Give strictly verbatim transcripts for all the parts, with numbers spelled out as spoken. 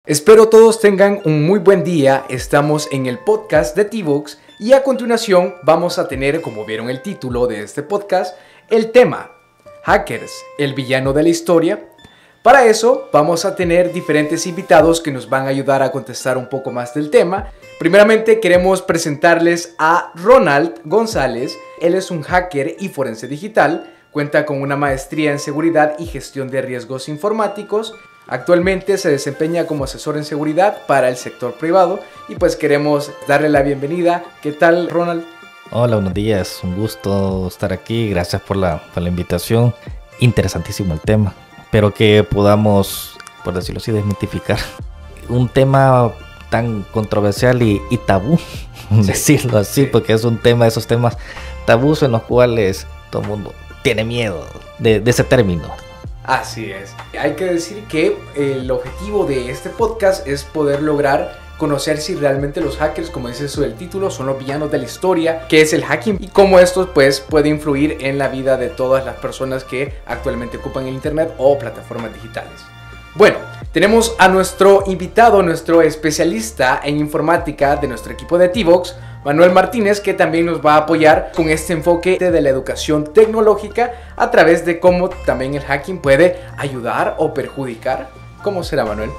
Espero todos tengan un muy buen día. Estamos en el podcast de T-Vox y a continuación vamos a tener, como vieron el título de este podcast, el tema Hackers, el villano de la historia. Para eso vamos a tener diferentes invitados que nos van a ayudar a contestar un poco más del tema. Primeramente queremos presentarles a Ronald González. Él es un hacker y forense digital. Cuenta con una maestría en seguridad y gestión de riesgos informáticos. Actualmente se desempeña como asesor en seguridad para el sector privado y pues queremos darle la bienvenida. ¿Qué tal, Ronald? Hola, buenos días. Un gusto estar aquí. Gracias por la, por la invitación. Interesantísimo el tema. Espero que podamos, por decirlo así, desmitificar un tema tan controversial y, y tabú, sí, decirlo así, sí. Porque es un tema de esos temas tabús en los cuales todo el mundo tiene miedo de, de ese término. Así es. Hay que decir que el objetivo de este podcast es poder lograr conocer si realmente los hackers, como dice eso del título, son los villanos de la historia, qué es el hacking y cómo esto pues puede influir en la vida de todas las personas que actualmente ocupan el internet o plataformas digitales. Bueno, tenemos a nuestro invitado, nuestro especialista en informática de nuestro equipo de T-Vox, Manuel Martínez, que también nos va a apoyar con este enfoque de la educación tecnológica a través de cómo también el hacking puede ayudar o perjudicar. ¿Cómo será, Manuel?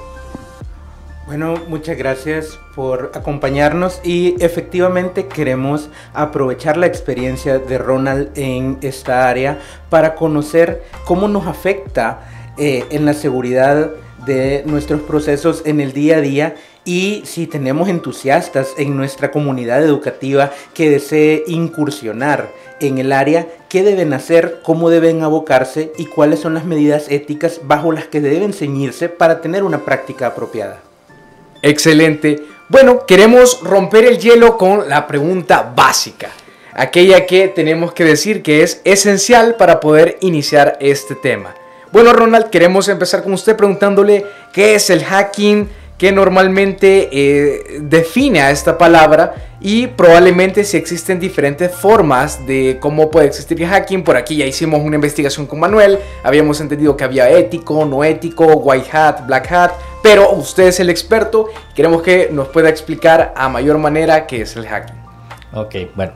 Bueno, muchas gracias por acompañarnos y efectivamente queremos aprovechar la experiencia de Ronald en esta área para conocer cómo nos afecta eh, en la seguridad de nuestros procesos en el día a día y si tenemos entusiastas en nuestra comunidad educativa que desee incursionar en el área, qué deben hacer, cómo deben abocarse y cuáles son las medidas éticas bajo las que deben ceñirse para tener una práctica apropiada. Excelente. Bueno, queremos romper el hielo con la pregunta básica, aquella que tenemos que decir que es esencial para poder iniciar este tema. Bueno, Ronald, queremos empezar con usted preguntándole qué es el hacking, qué normalmente eh, define a esta palabra y probablemente si existen diferentes formas de cómo puede existir el hacking. Por aquí ya hicimos una investigación con Manuel, habíamos entendido que había ético, no ético, white hat, black hat, pero usted es el experto y queremos que nos pueda explicar a mayor manera qué es el hacking. Ok, bueno,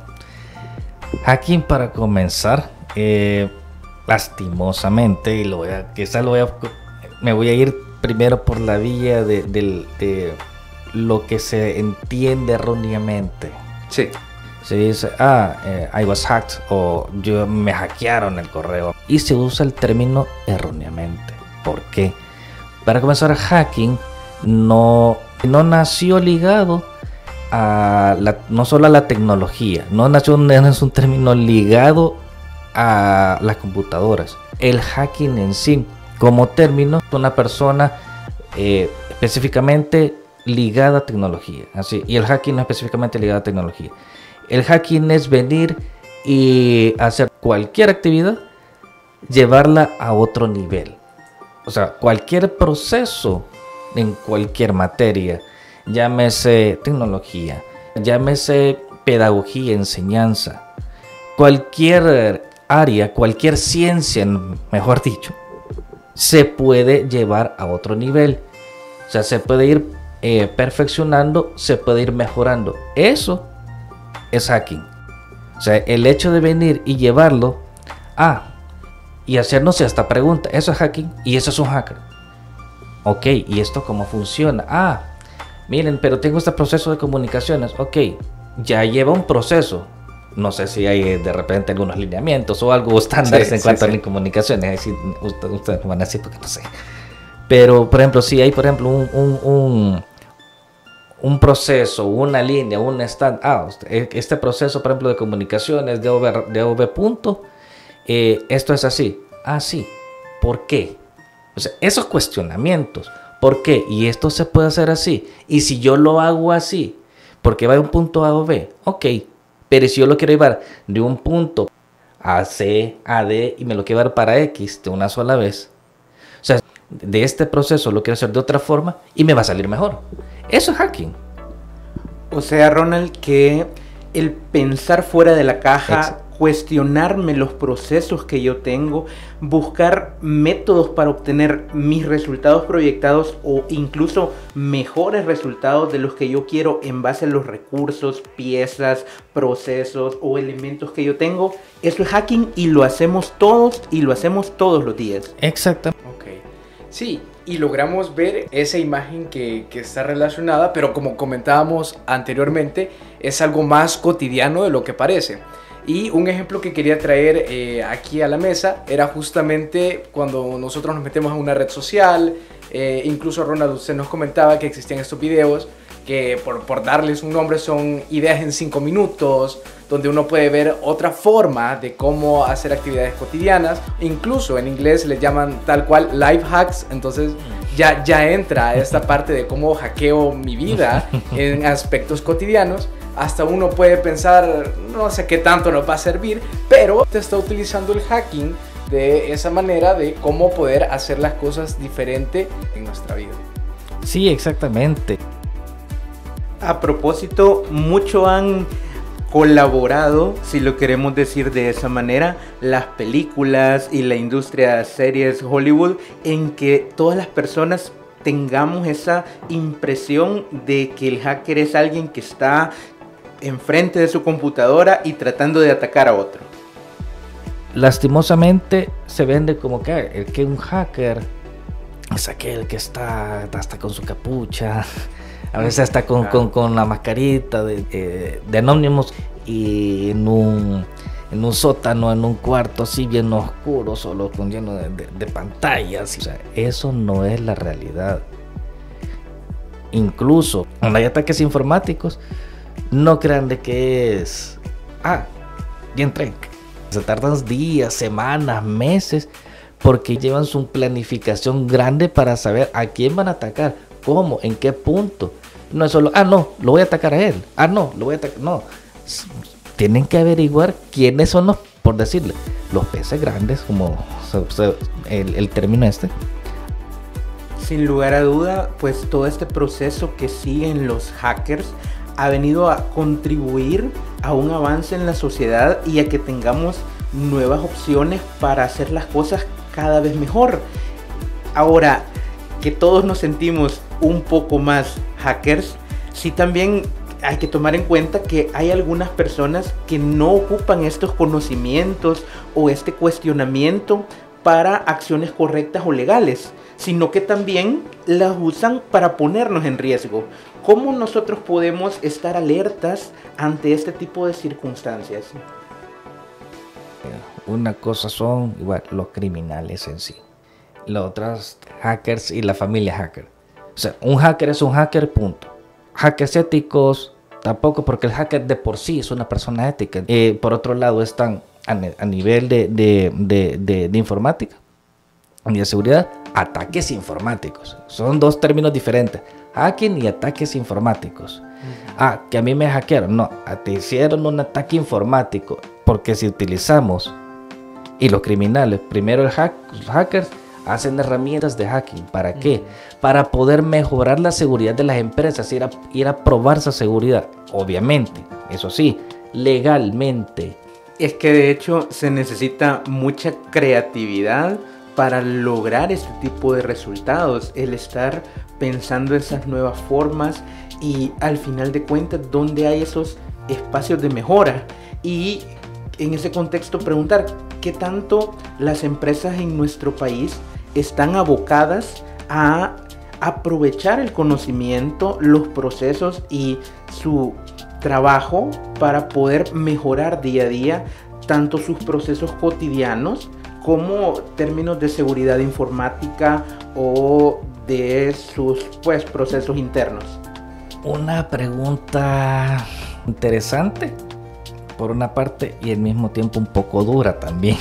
hacking para comenzar, eh, lastimosamente, y lo voy a, quizás lo voy a, me voy a ir primero por la vía de, de, de lo que se entiende erróneamente. Sí. Se dice, ah, eh, I was hacked, o yo me hackearon el correo. Y se usa el término erróneamente. ¿Por qué? Para comenzar, hacking no, no nació ligado a la, no solo a la tecnología, no nació, no es un término ligado a las computadoras. El hacking en sí, como término, es una persona eh, específicamente ligada a tecnología. Así, y el hacking no es específicamente ligado a tecnología. El hacking es venir y hacer cualquier actividad, llevarla a otro nivel. O sea, cualquier proceso en cualquier materia, llámese tecnología, llámese pedagogía, enseñanza, cualquier área, cualquier ciencia, mejor dicho, se puede llevar a otro nivel. O sea, se puede ir eh, perfeccionando, se puede ir mejorando. Eso es hacking. O sea, el hecho de venir y llevarlo a y hacernos esta pregunta, eso es hacking y eso es un hacker. Ok, ¿y esto cómo funciona? Ah, miren, pero tengo este proceso de comunicaciones. Ok, ya lleva un proceso. No sé si hay de repente algunos lineamientos o algo estándares sí, en sí, cuanto sí. a las comunicaciones. Así, ustedes, ustedes van a decir porque no sé. Pero, por ejemplo, si hay, por ejemplo, un, un, un, un proceso, una línea, un stand, ah, este proceso, por ejemplo, de comunicaciones de O V, de O V punto, eh, esto es así. Ah, sí. ¿Por qué? O sea, esos cuestionamientos. ¿Por qué? Y esto se puede hacer así. Y si yo lo hago así, porque va de un punto A a B, ok. Pero si yo lo quiero llevar de un punto a C, a D y me lo quiero llevar para X de una sola vez, o sea, de este proceso lo quiero hacer de otra forma y me va a salir mejor. Eso es hacking. O sea, Ronald, que el pensar fuera de la caja Exacto. cuestionarme los procesos que yo tengo, buscar métodos para obtener mis resultados proyectados o incluso mejores resultados de los que yo quiero en base a los recursos, piezas, procesos o elementos que yo tengo. Eso es hacking y lo hacemos todos y lo hacemos todos los días. Exactamente. Ok. Sí, y logramos ver esa imagen que, que está relacionada, pero como comentábamos anteriormente, es algo más cotidiano de lo que parece. Y un ejemplo que quería traer eh, aquí a la mesa era justamente cuando nosotros nos metemos a una red social. Eh, incluso Ronald, usted nos comentaba que existían estos videos que por, por darles un nombre son ideas en cinco minutos, donde uno puede ver otra forma de cómo hacer actividades cotidianas. Incluso en inglés les llaman tal cual life hacks, entonces ya, ya entra esta parte de cómo hackeo mi vida en aspectos cotidianos. Hasta uno puede pensar, no sé qué tanto nos va a servir, pero te está utilizando el hacking de esa manera de cómo poder hacer las cosas diferente en nuestra vida. Sí, exactamente. A propósito, mucho han colaborado, si lo queremos decir de esa manera, las películas y la industria de series Hollywood, en que todas las personas tengamos esa impresión de que el hacker es alguien que está enfrente de su computadora y tratando de atacar a otro. Lastimosamente se vende como que el que un hacker es aquel que está hasta con su capucha, a veces está con, con, con la mascarita de, eh, de Anonymous y en un, en un sótano, en un cuarto así bien oscuro, solo con lleno de, de, de pantallas. O sea, eso no es la realidad. Incluso cuando hay ataques informáticos, no crean de que es, ah, y entré. Se tardan días, semanas, meses, porque llevan su planificación grande para saber a quién van a atacar, cómo, en qué punto. No es solo, ah, no, lo voy a atacar a él. Ah, no, lo voy a atacar. No, tienen que averiguar quiénes son los, por decirle, los peces grandes, como el, el término este. Sin lugar a duda, pues todo este proceso que siguen los hackers ha venido a contribuir a un avance en la sociedad y a que tengamos nuevas opciones para hacer las cosas cada vez mejor. Ahora, que todos nos sentimos un poco más hackers, sí también hay que tomar en cuenta que hay algunas personas que no ocupan estos conocimientos o este cuestionamiento para acciones correctas o legales, sino que también las usan para ponernos en riesgo. ¿Cómo nosotros podemos estar alertas ante este tipo de circunstancias? Una cosa son igual los criminales en sí, las otras hackers y la familia hacker. O sea, un hacker es un hacker, punto. Hackers éticos tampoco, porque el hacker de por sí es una persona ética. Eh, por otro lado están a, a nivel de, de, de, de, de informática y de seguridad, ataques informáticos. Son dos términos diferentes, hacking y ataques informáticos. Uh-huh. Ah, que a mí me hackearon. No, te hicieron un ataque informático. Porque si utilizamos, y los criminales, primero el hack, los hackers hacen herramientas de hacking. ¿Para uh-huh. qué? Para poder mejorar la seguridad de las empresas, ir a, ir a probar esa seguridad. Obviamente, eso sí, legalmente. Es que de hecho se necesita mucha creatividad para lograr este tipo de resultados, el estar pensando esas nuevas formas y al final de cuentas dónde hay esos espacios de mejora, y en ese contexto preguntar qué tanto las empresas en nuestro país están abocadas a aprovechar el conocimiento, los procesos y su trabajo para poder mejorar día a día tanto sus procesos cotidianos como términos de seguridad informática o de sus pues, procesos internos. Una pregunta interesante por una parte y al mismo tiempo un poco dura también.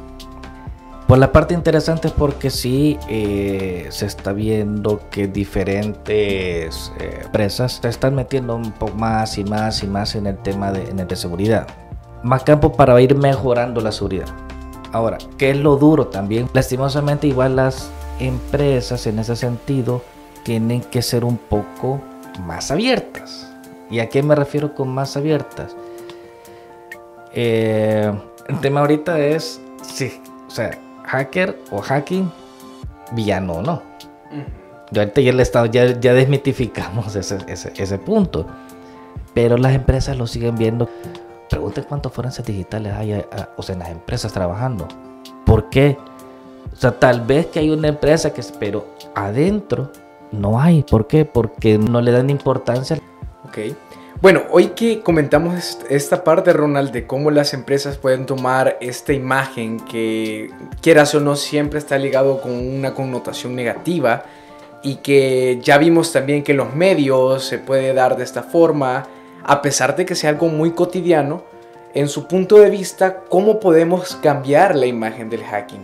Por la parte interesante es porque sí eh, se está viendo que diferentes eh, empresas se están metiendo un poco más y más y más en el tema de, en el de seguridad. Más campo para ir mejorando la seguridad. Ahora, ¿qué es lo duro también? Lastimosamente igual las empresas en ese sentido tienen que ser un poco más abiertas. ¿Y a qué me refiero con más abiertas? eh, el tema ahorita es, sí, o sea, hacker o hacking, villano o no. Uh-huh. Yo ahorita ya, le estado, ya, ya desmitificamos ese, ese, ese punto. Pero las empresas lo siguen viendo. Pregunten cuántos forenses digitales hay a, a, o sea, en las empresas trabajando. ¿Por qué? O sea, tal vez que hay una empresa que, pero adentro no hay. ¿Por qué? Porque no le dan importancia. Ok. Bueno, hoy que comentamos esta parte, Ronald, de cómo las empresas pueden tomar esta imagen que, quieras o no, siempre está ligado con una connotación negativa, y que ya vimos también que en los medios se puede dar de esta forma, a pesar de que sea algo muy cotidiano, en su punto de vista, ¿cómo podemos cambiar la imagen del hacking?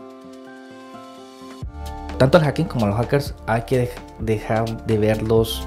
Tanto el hacking como los hackers hay que dejar de verlos,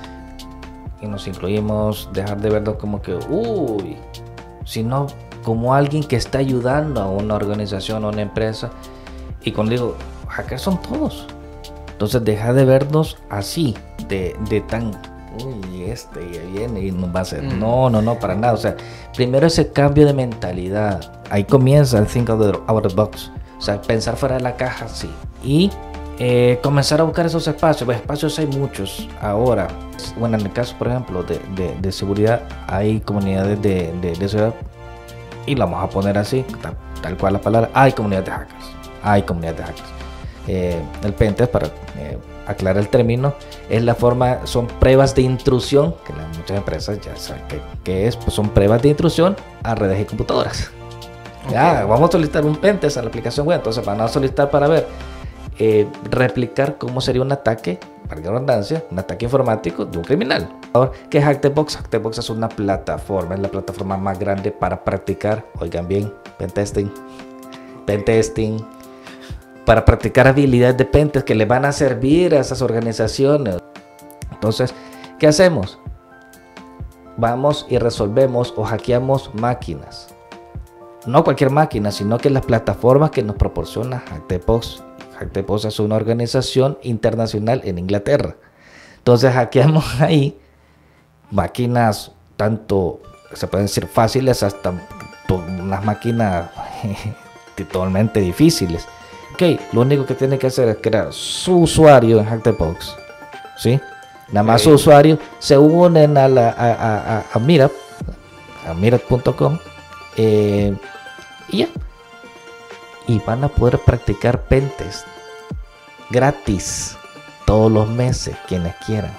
y nos incluimos, dejar de verlos como que, uy, sino como alguien que está ayudando a una organización o una empresa. Y cuando digo, hackers son todos. Entonces dejar de vernos así, de, de tan, uy, este ya viene y nos va a hacer. Mm. No, no, no, para nada. O sea, primero ese cambio de mentalidad. Ahí comienza el think out of the box. O sea, pensar fuera de la caja, sí. Y eh, comenzar a buscar esos espacios. Pues espacios hay muchos ahora. Bueno, en el caso, por ejemplo, de, de, de seguridad, hay comunidades de, de, de seguridad. Y lo vamos a poner así, tal, tal cual la palabra. Hay comunidades de hackers. Hay comunidades de hackers. Eh, el pentest, para eh, aclarar el término, es la forma, son pruebas de intrusión, que la, muchas empresas ya saben que, que es, pues son pruebas de intrusión a redes y computadoras. Okay. Ya, vamos a solicitar un pentest a la aplicación web, entonces van a solicitar para ver, eh, replicar cómo sería un ataque, para la redundancia, un ataque informático de un criminal. Ahora, ¿qué es Hackthebox? Hackthebox es una plataforma, es la plataforma más grande para practicar, oigan bien, pentesting, pentesting, para practicar habilidades de pentest que le van a servir a esas organizaciones. Entonces, ¿qué hacemos? Vamos y resolvemos o hackeamos máquinas. No cualquier máquina, sino que las plataformas que nos proporciona Hackthebox. Hackthebox es una organización internacional en Inglaterra. Entonces, hackeamos ahí máquinas, tanto, se pueden decir fáciles, hasta unas máquinas totalmente difíciles. Ok, lo único que tiene que hacer es crear su usuario en Hackthebox, ¿sí? Nada más okay. Su usuario, se unen a la a, a, a, a Meetup, a meetup punto com, eh, y ya. Y van a poder practicar pentest gratis todos los meses, quienes quieran.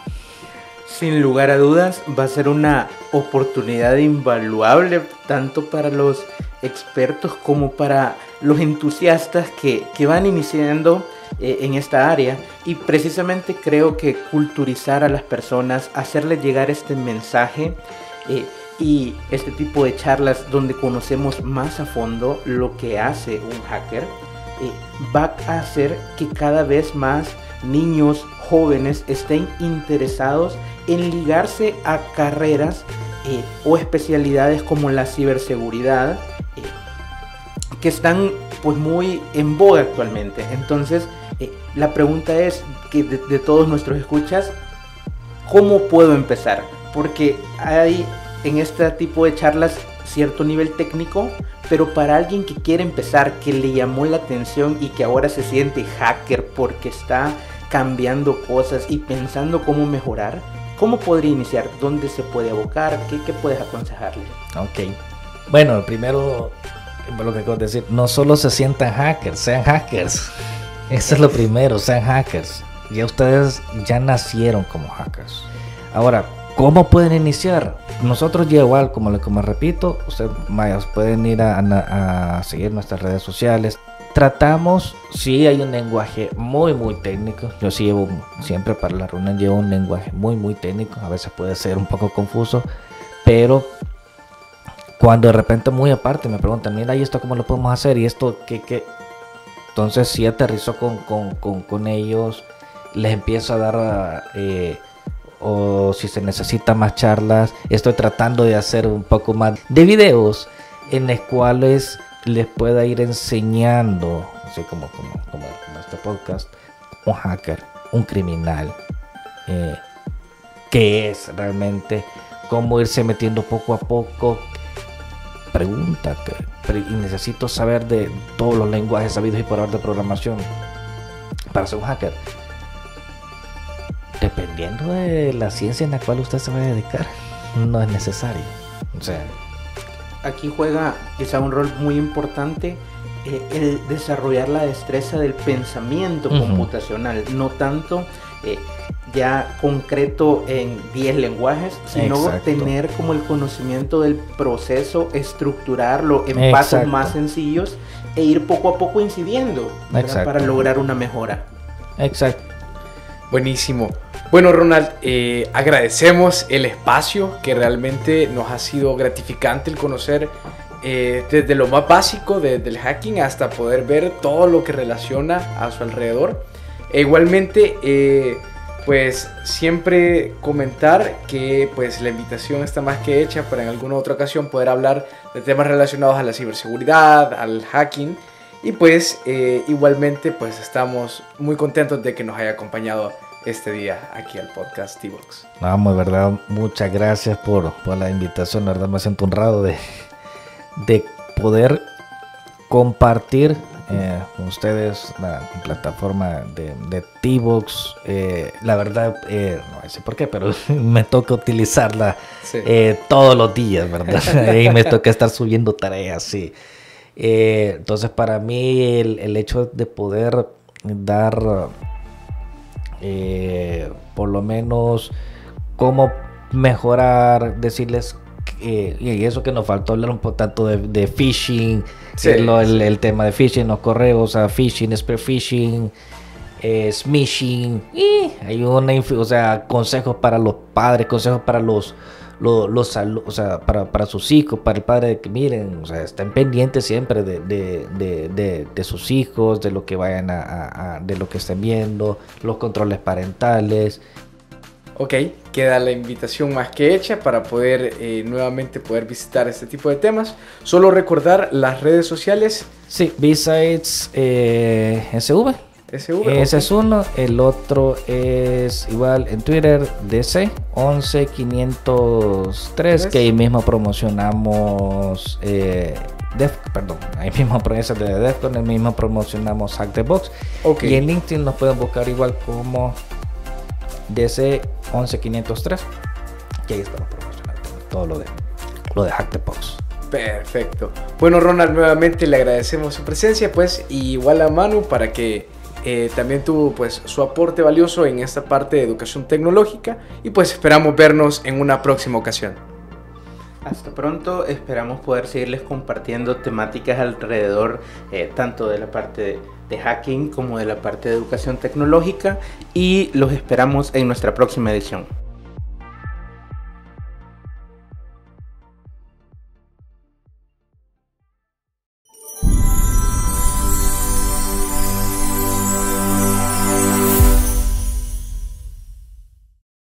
Sin lugar a dudas, va a ser una oportunidad invaluable tanto para los expertos como para los entusiastas que, que van iniciando eh, en esta área, y precisamente creo que culturizar a las personas, hacerles llegar este mensaje eh, y este tipo de charlas donde conocemos más a fondo lo que hace un hacker, eh, va a hacer que cada vez más niños, jóvenes estén interesados en ligarse a carreras eh, o especialidades como la ciberseguridad, eh, que están pues muy en boga actualmente. Entonces eh, la pregunta es que de, de todos nuestros escuchas, ¿cómo puedo empezar? Porque hay en este tipo de charlas cierto nivel técnico, pero para alguien que quiere empezar, que le llamó la atención y que ahora se siente hacker porque está cambiando cosas y pensando cómo mejorar, ¿cómo podría iniciar? ¿Dónde se puede abocar? ¿Qué, qué puedes aconsejarle? Ok, bueno, primero, lo que acabo de decir, no solo se sientan hackers, sean hackers. Eso es lo primero, sean hackers. Ya ustedes ya nacieron como hackers. Ahora, ¿cómo pueden iniciar? Nosotros ya igual, como les como repito, ustedes vaya, pueden ir a, a, a seguir nuestras redes sociales. Tratamos, sí hay un lenguaje muy muy técnico. Yo sí llevo, siempre para la reunión llevo un lenguaje muy muy técnico. A veces puede ser un poco confuso, pero cuando de repente muy aparte me preguntan, mira, ¿y esto cómo lo podemos hacer? ¿Y esto qué? qué? Entonces sí aterrizo con, con, con, con ellos, les empiezo a dar... Eh, o si se necesita más charlas, estoy tratando de hacer un poco más de videos en los cuales les pueda ir enseñando, así como, como, como, como este podcast, un hacker, un criminal, eh, qué es realmente, cómo irse metiendo poco a poco, pregunta que, pero, y necesito saber de todos los lenguajes sabidos y por haber de programación para ser un hacker. Dependiendo de la ciencia en la cual usted se va a dedicar, no es necesario. O sea, aquí juega quizá un rol muy importante eh, el desarrollar la destreza del pensamiento uh-huh. computacional, no tanto eh, ya concreto en diez lenguajes, sino Exacto. tener como el conocimiento del proceso, estructurarlo en Exacto. pasos más sencillos e ir poco a poco incidiendo para lograr una mejora. Exacto. Buenísimo. Bueno, Ronald, eh, agradecemos el espacio, que realmente nos ha sido gratificante el conocer eh, desde lo más básico de, del hacking hasta poder ver todo lo que relaciona a su alrededor. E igualmente, eh, pues siempre comentar que pues la invitación está más que hecha para en alguna otra ocasión poder hablar de temas relacionados a la ciberseguridad, al hacking. Y pues eh, igualmente pues estamos muy contentos de que nos haya acompañado este día aquí al podcast T-Vox. No, de verdad, muchas gracias por, por la invitación. La verdad me siento honrado de, de poder compartir eh, con ustedes la plataforma de, de T-Vox. Eh, la verdad, eh, no sé por qué, pero me toca utilizarla sí. eh, todos los días, ¿verdad? Y me toca estar subiendo tareas, sí. Eh, entonces para mí el, el hecho de poder dar eh, por lo menos cómo mejorar, decirles eh, y eso que nos faltó hablar un poco tanto de, de phishing, sí, el, el, el tema de phishing, los correos, o sea, phishing, spear phishing, eh, smishing, y hay una, o sea, consejos para los padres, consejos para los Los, los, o sea, para, para sus hijos, para el padre, de que miren, o sea, estén pendientes siempre de, de, de, de, de sus hijos, de lo que vayan a, a, a, de lo que estén viendo, los controles parentales. Ok, queda la invitación más que hecha para poder eh, nuevamente poder visitar este tipo de temas. Solo recordar las redes sociales. Sí, B-Sides eh, S V. S V, Ese okay. es uno, el otro es igual en Twitter, D C once quinientos tres, que ahí mismo promocionamos eh, Def, perdón, ahí mismo promocionamos de Defcon, ahí mismo promocionamos Hack the Box, okay. Y en LinkedIn nos pueden buscar igual como D C once quinientos tres, que ahí estamos promocionando todo lo de, lo de Hack the Box. Perfecto. Bueno, Ronald, nuevamente le agradecemos su presencia, pues, y igual a Manu para que Eh, también tuvo pues su aporte valioso en esta parte de educación tecnológica y pues esperamos vernos en una próxima ocasión. Hasta pronto, esperamos poder seguirles compartiendo temáticas alrededor eh, tanto de la parte de, de hacking como de la parte de educación tecnológica y los esperamos en nuestra próxima edición.